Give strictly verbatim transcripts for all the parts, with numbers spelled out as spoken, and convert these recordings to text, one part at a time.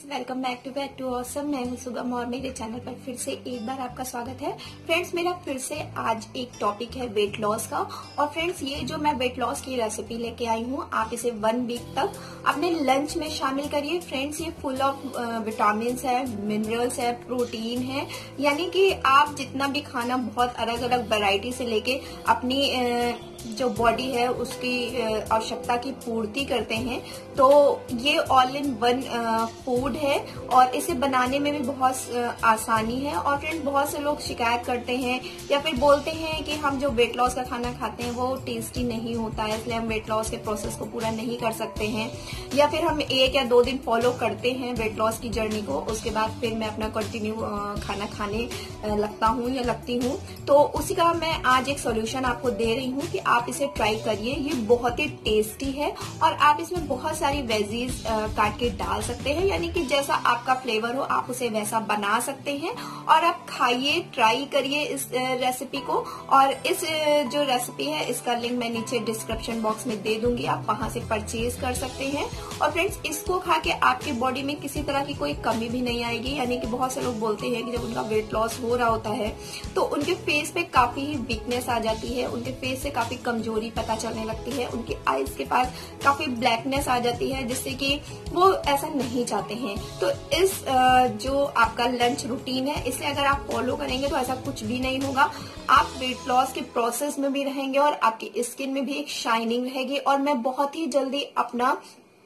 Welcome back to back to awesome. मैं हूं सुगम और मेरे चैनल पर फिर से एक बार आपका स्वागत है। फ्रेंड्स, मेरा फिर से आज एक टॉपिक है वेट लॉस का। और फ्रेंड्स, ये जो मैं वेट लॉस की रेसिपी लेके आई हूं, आप इसे वन वीक तक अपने लंच में शामिल करिए। फ्रेंड्स, ये फुल ऑफ विटामिन है, मिनरल्स है, प्रोटीन है, यानी कि आप जितना भी खाना बहुत अलग अलग वैरायटी से लेके अपनी जो बॉडी है उसकी आवश्यकता की पूर्ति करते हैं। तो ये ऑल इन वन फूड है और इसे बनाने में भी बहुत आसानी है। और फ्रेंड्स, बहुत से लोग शिकायत करते हैं या फिर बोलते हैं कि हम जो वेट लॉस का खाना खाते हैं वो टेस्टी नहीं होता है, इसलिए हम वेट लॉस के प्रोसेस को पूरा नहीं कर सकते हैं। या फिर हम एक या दो दिन फॉलो करते हैं वेट लॉस की जर्नी को, उसके बाद फिर मैं अपना कंटिन्यू खाना खाने लगता हूँ या लगती हूँ। तो उसी का मैं आज एक सोल्यूशन आपको दे रही हूँ कि आप इसे ट्राई करिए। ये बहुत ही टेस्टी है और आप इसमें बहुत सारी वेजीज काट के डाल सकते हैं, यानी कि जैसा आपका फ्लेवर हो आप उसे वैसा बना सकते हैं। और आप खाइए, ट्राई करिए इस रेसिपी को। और इस जो रेसिपी है इसका लिंक मैं नीचे डिस्क्रिप्शन बॉक्स में दे दूंगी, आप वहां से परचेज कर सकते हैं। और फ्रेंड्स, इसको खा के आपकी बॉडी में किसी तरह की कोई कमी भी नहीं आएगी। यानी कि बहुत से लोग बोलते हैं कि जब उनका वेट लॉस हो रहा होता है तो उनके फेस पे काफी वीकनेस आ जाती है, उनके फेस से काफी कमजोरी पता चलने लगती है, उनकी आईज के पास काफी ब्लैकनेस आ जाती है, जिससे कि वो ऐसा नहीं चाहते हैं। तो इस जो आपका लंच रूटीन है इसे अगर आप फॉलो करेंगे तो ऐसा कुछ भी नहीं होगा। आप वेट लॉस के प्रोसेस में भी रहेंगे और आपकी स्किन में भी एक शाइनिंग रहेगी। और मैं बहुत ही जल्दी अपना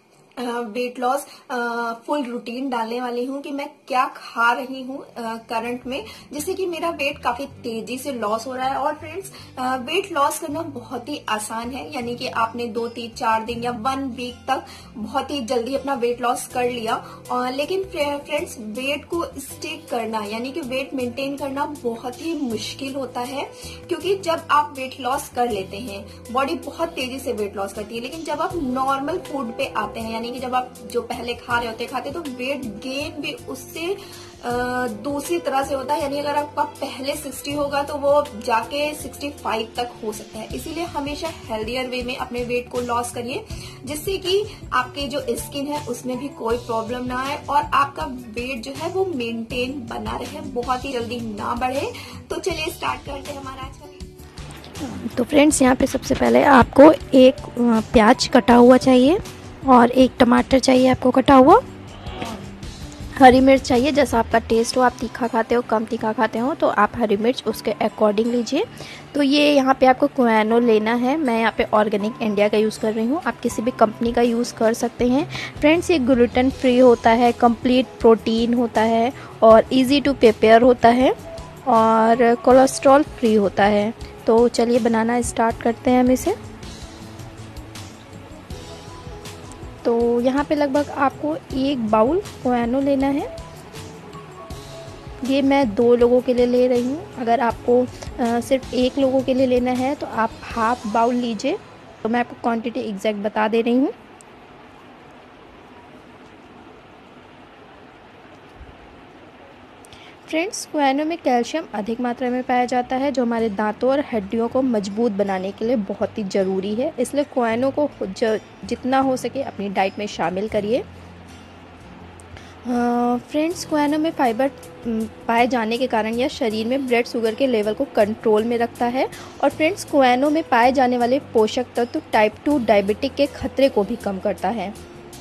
वेट लॉस फुल रूटीन डालने वाली हूँ कि मैं क्या खा रही हूँ करंट में, जिससे कि मेरा वेट काफी तेजी से लॉस हो रहा है। और फ्रेंड्स, वेट लॉस करना बहुत ही आसान है, यानी कि आपने दो तीन चार दिन या वन वीक तक बहुत ही जल्दी अपना वेट लॉस कर लिया। और लेकिन फ्रेंड्स, वेट को स्टिक करना यानी कि वेट मेंटेन करना बहुत ही मुश्किल होता है, क्योंकि जब आप वेट लॉस कर लेते हैं बॉडी बहुत तेजी से वेट लॉस करती है। लेकिन जब आप नॉर्मल फूड पे आते हैं, यानी कि जब आप जो पहले खा रहे होते खाते, तो वेट गेन भी उससे दूसरी तरह से होता है। यानी अगर आपका पहले साठ होगा तो वो जाके पैंसठ तक हो सकता है। इसीलिए हमेशा हेल्दियर वे में अपने वेट को लॉस करिए, जिससे कि आपके जो स्किन है उसमें भी कोई प्रॉब्लम ना आए और आपका वेट जो है वो मेंटेन बना रहे, बहुत ही जल्दी ना बढ़े। तो चलिए स्टार्ट करते हैं हमारा आज का। तो फ्रेंड्स, यहाँ पे सबसे पहले आपको एक प्याज कटा हुआ चाहिए और एक टमाटर चाहिए आपको कटा हुआ, हरी मिर्च चाहिए, जैसा आपका टेस्ट हो, आप तीखा खाते हो कम तीखा खाते हो तो आप हरी मिर्च उसके अकॉर्डिंग लीजिए। तो ये यहाँ पे आपको क्वानो लेना है, मैं यहाँ पे ऑर्गेनिक इंडिया का यूज़ कर रही हूँ, आप किसी भी कंपनी का यूज़ कर सकते हैं। फ्रेंड्स, ये ग्लूटेन फ्री होता है, कंप्लीट प्रोटीन होता है और इजी टू प्रिपेयर होता है और कोलेस्ट्रॉल फ्री होता है। तो चलिए बनाना स्टार्ट करते हैं हम इसे। तो यहाँ पे लगभग आपको एक बाउल क्वानो लेना है। ये मैं दो लोगों के लिए ले रही हूँ, अगर आपको आ, सिर्फ एक लोगों के लिए लेना है तो आप हाफ बाउल लीजिए। तो मैं आपको क्वांटिटी एग्जैक्ट बता दे रही हूँ। फ्रेंड्स, क्वानो में कैल्शियम अधिक मात्रा में पाया जाता है, जो हमारे दांतों और हड्डियों को मजबूत बनाने के लिए बहुत ही ज़रूरी है। इसलिए क्वानो को जितना हो सके अपनी डाइट में शामिल करिए। फ्रेंड्स, क्वानो में फाइबर पाए जाने के कारण यह शरीर में ब्लड शुगर के लेवल को कंट्रोल में रखता है। और फ्रेंड्स, क्वानो में पाए जाने वाले पोषक तत्व टाइप टू डायबिटिक के खतरे को भी कम करता है।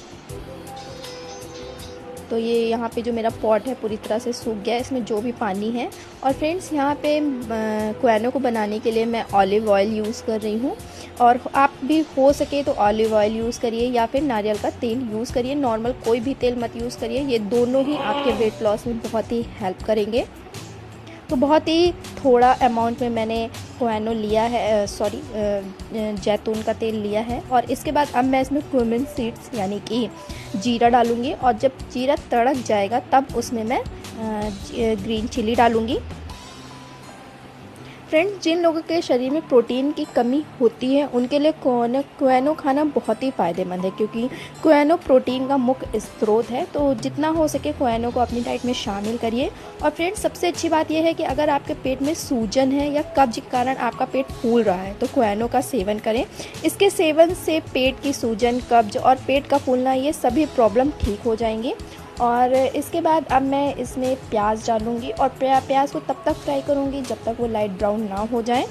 तो ये यहाँ पे जो मेरा पॉट है पूरी तरह से सूख गया है, इसमें जो भी पानी है। और फ्रेंड्स, यहाँ पे क्वानो को बनाने के लिए मैं ऑलिव ऑयल यूज़ कर रही हूँ, और आप भी हो सके तो ऑलिव ऑयल यूज़ करिए या फिर नारियल का तेल यूज़ करिए, नॉर्मल कोई भी तेल मत यूज़ करिए। ये दोनों ही आपके वेट लॉस में बहुत ही हेल्प करेंगे। तो बहुत ही थोड़ा अमाउंट में मैंने क्वानो लिया है, सॉरी जैतून का तेल लिया है। और इसके बाद अब मैं इसमें क्यूमिन सीड्स यानी कि जीरा डालूंगी, और जब जीरा तड़क जाएगा तब उसमें मैं ग्रीन चिली डालूंगी। फ्रेंड्स, जिन लोगों के शरीर में प्रोटीन की कमी होती है उनके लिए क्वानो क्वानो खाना बहुत ही फ़ायदेमंद है, क्योंकि क्वानो प्रोटीन का मुख्य स्रोत है। तो जितना हो सके क्वानो को अपनी डाइट में शामिल करिए। और फ्रेंड्स, सबसे अच्छी बात यह है कि अगर आपके पेट में सूजन है या कब्ज के कारण आपका पेट फूल रहा है तो क्वानो का सेवन करें। इसके सेवन से पेट की सूजन, कब्ज और पेट का फूलना, ये सभी प्रॉब्लम ठीक हो जाएंगे। और इसके बाद अब मैं इसमें प्याज डालूँगी और प्याज को तब तक फ्राई करूँगी जब तक वो लाइट ब्राउन ना हो जाए।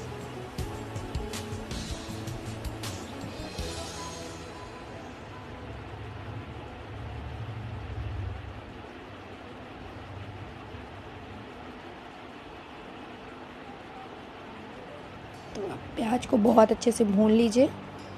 तो प्याज को बहुत अच्छे से भून लीजिए।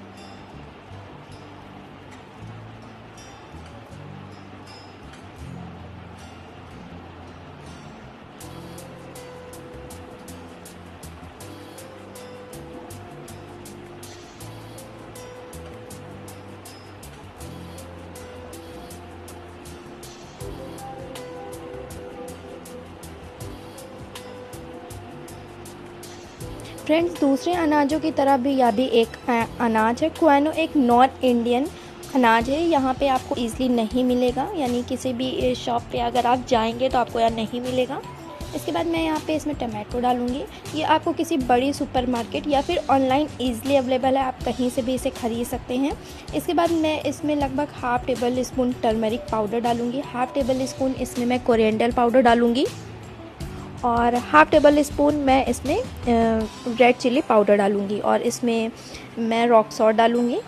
फ्रेंड्स, दूसरे अनाजों की तरह भी यह भी एक अनाज है। क्विनो एक नॉन इंडियन अनाज है। यहाँ पे आपको ईज़िली नहीं मिलेगा, यानी किसी भी शॉप पे अगर आप जाएंगे तो आपको यहाँ नहीं मिलेगा। इसके बाद मैं यहाँ पे इसमें टमाटो डालूँगी। ये आपको किसी बड़ी सुपरमार्केट या फिर ऑनलाइन ईज़िली अवेलेबल है, आप कहीं से भी इसे ख़रीद सकते हैं। इसके बाद मैं इसमें लगभग half tablespoon turmeric powder डालूँगी। हाफ़ टेबल स्पून इसमें मैं कोरिएंडर पाउडर डालूँगी और हाफ़ टेबल स्पून मैं इसमें रेड चिली पाउडर डालूँगी और इसमें मैं रॉक सॉल्ट डालूँगी।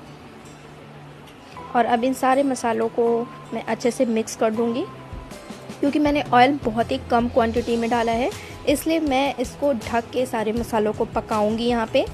और अब इन सारे मसालों को मैं अच्छे से मिक्स कर दूँगी। क्योंकि मैंने ऑयल बहुत ही कम क्वांटिटी में डाला है, इसलिए मैं इसको ढक के सारे मसालों को पकाऊँगी यहाँ पे।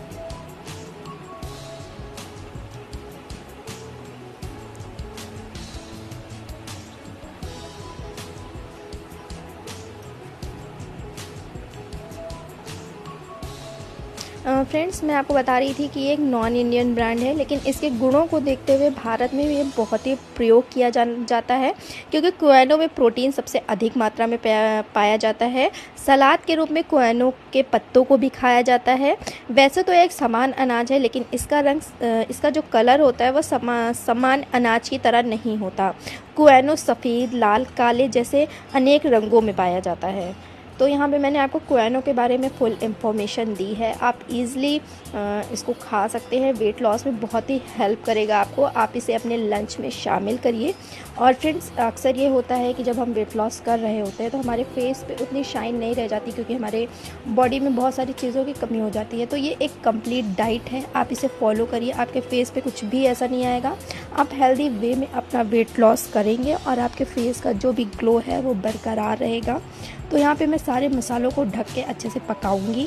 फ्रेंड्स, मैं आपको बता रही थी कि ये एक नॉन इंडियन ब्रांड है, लेकिन इसके गुणों को देखते हुए भारत में ये बहुत ही प्रयोग किया जा, जाता है क्योंकि क्विनो में प्रोटीन सबसे अधिक मात्रा में पाया जाता है। सलाद के रूप में क्विनो के पत्तों को भी खाया जाता है। वैसे तो एक समान अनाज है, लेकिन इसका रंग, इसका जो कलर होता है वह समा, समान अनाज की तरह नहीं होता। क्विनो सफ़ेद, लाल, काले जैसे अनेक रंगों में पाया जाता है। तो यहाँ पे मैंने आपको क्विनो के बारे में फुल इन्फॉर्मेशन दी है। आप इजीली इसको खा सकते हैं, वेट लॉस में बहुत ही हेल्प करेगा आपको। आप इसे अपने लंच में शामिल करिए। और फ्रेंड्स, अक्सर ये होता है कि जब हम वेट लॉस कर रहे होते हैं तो हमारे फेस पे उतनी शाइन नहीं रह जाती, क्योंकि हमारे बॉडी में बहुत सारी चीज़ों की कमी हो जाती है। तो ये एक कंप्लीट डाइट है, आप इसे फॉलो करिए, आपके फेस पे कुछ भी ऐसा नहीं आएगा। आप हेल्दी वे में अपना वेट लॉस करेंगे और आपके फेस का जो भी ग्लो है वो बरकरार रहेगा। तो यहाँ पे मैं सारे मसालों को ढक के अच्छे से पकाऊंगी।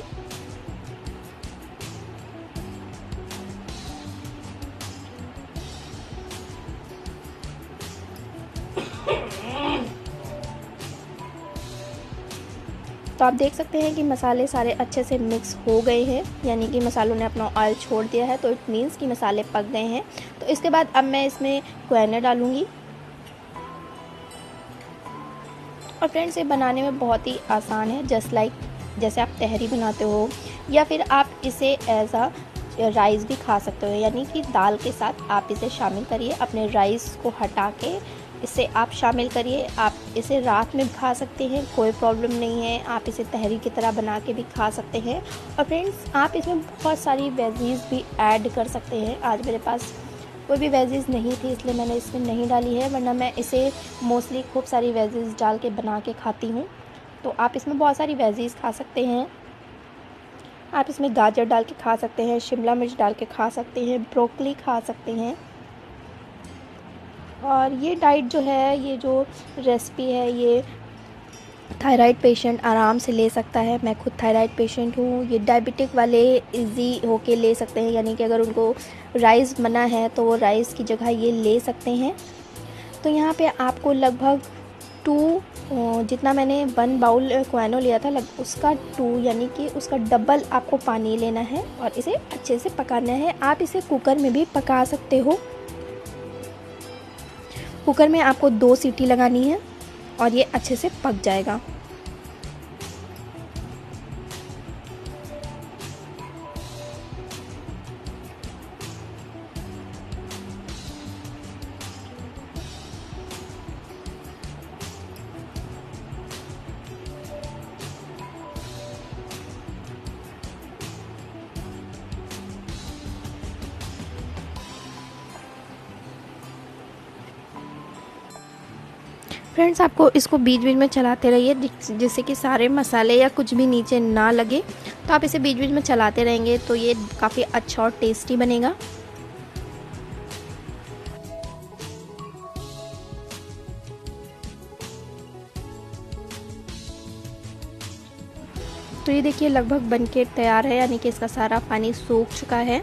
तो आप देख सकते हैं कि मसाले सारे अच्छे से मिक्स हो गए हैं, यानी कि मसालों ने अपना ऑयल छोड़ दिया है, तो इट मीन्स कि मसाले पक गए हैं। तो इसके बाद अब मैं इसमें क्विनो डालूंगी। और फ्रेंड्स, ये बनाने में बहुत ही आसान है, जस्ट लाइक जैसे आप तहरी बनाते हो या फिर आप इसे एज अ राइस भी खा सकते हो, यानी कि दाल के साथ आप इसे शामिल करिए। अपने राइस को हटा के इसे आप शामिल करिए। आप इसे रात में खा सकते हैं, कोई प्रॉब्लम नहीं है। आप इसे तहरी की तरह बना के भी खा सकते हैं। और फ्रेंड्स, आप इसमें बहुत सारी वेजीज भी ऐड कर सकते हैं। आज मेरे पास कोई भी वेजीज़ नहीं थी, इसलिए मैंने इसमें नहीं डाली है, वरना मैं इसे मोस्टली खूब सारी वेजीज़ डाल के बना के खाती हूँ। तो आप इसमें बहुत सारी वेजीज़ खा सकते हैं। आप इसमें गाजर डाल के खा सकते हैं, शिमला मिर्च डाल के खा सकते हैं, ब्रोकली खा सकते हैं। और ये डाइट जो है, ये जो रेसिपी है, ये थायराइड पेशेंट आराम से ले सकता है। मैं खुद थायराइड पेशेंट हूँ। ये डायबिटिक वाले इजी होके ले सकते हैं, यानी कि अगर उनको राइस मना है तो वो राइस की जगह ये ले सकते हैं। तो यहाँ पे आपको लगभग टू जितना मैंने वन बाउल क्विनो लिया था, लग उसका टू यानी कि उसका डबल आपको पानी लेना है और इसे अच्छे से पकाना है। आप इसे कुकर में भी पका सकते हो। कुकर में आपको दो सीटी लगानी है और ये अच्छे से पक जाएगा। फ्रेंड्स आपको इसको बीच बीच में चलाते रहिए जिससे कि सारे मसाले या कुछ भी नीचे ना लगे। तो आप इसे बीच बीच में चलाते रहेंगे तो ये काफ़ी अच्छा और टेस्टी बनेगा। तो ये देखिए लगभग बनके तैयार है, यानी कि इसका सारा पानी सूख चुका है।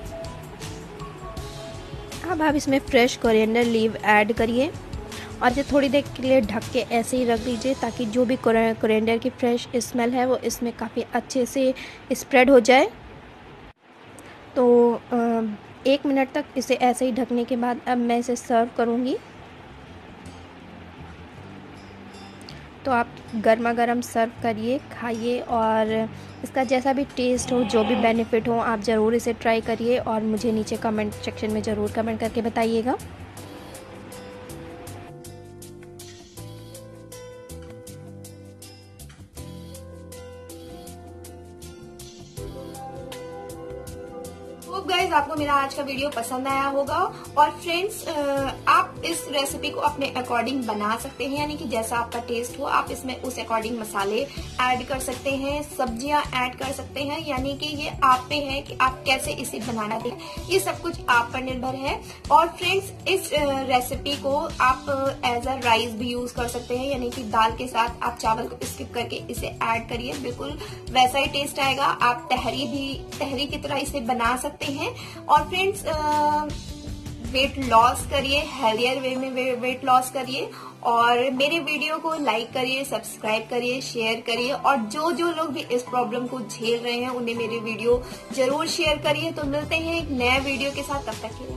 अब आप इसमें फ्रेश कोरिएंडर लीव ऐड करिए और इसे थोड़ी देर के लिए ढक के ऐसे ही रख दीजिए ताकि जो भी कोरिएंडर की फ्रेश स्मेल है वो इसमें काफ़ी अच्छे से स्प्रेड हो जाए। तो एक मिनट तक इसे ऐसे ही ढकने के बाद अब मैं इसे सर्व करूँगी। तो आप गर्मा गर्म सर्व करिए, खाइए और इसका जैसा भी टेस्ट हो, जो भी बेनिफिट हो, आप ज़रूर इसे ट्राई करिए और मुझे नीचे कमेंट सेक्शन में ज़रूर कमेंट करके बताइएगा। होप गाइज आपको मेरा आज का वीडियो पसंद आया होगा। और फ्रेंड्स आप इस रेसिपी को अपने अकॉर्डिंग बना सकते हैं, यानी कि जैसा आपका टेस्ट हो आप इसमें उस अकॉर्डिंग मसाले ऐड कर सकते हैं, सब्जियां ऐड कर सकते हैं, यानी कि ये आप पे है कि आप कैसे इसे बनाना दें, ये सब कुछ आप पर निर्भर है। और फ्रेंड्स इस रेसिपी को आप एज अ राइस भी यूज कर सकते हैं, यानी कि दाल के साथ आप चावल को स्किप करके इसे ऐड करिए, बिल्कुल वैसा ही टेस्ट आएगा। आप तहरी भी तहरी की तरह इसे बना सकते हैं। और फ्रेंड्स वेट लॉस करिए, हेल्थियर वे में वेट लॉस करिए और मेरे वीडियो को लाइक करिए, सब्सक्राइब करिए, शेयर करिए और जो जो लोग भी इस प्रॉब्लम को झेल रहे हैं उन्हें मेरे वीडियो जरूर शेयर करिए। तो मिलते हैं एक नया वीडियो के साथ, तब तक के लिए।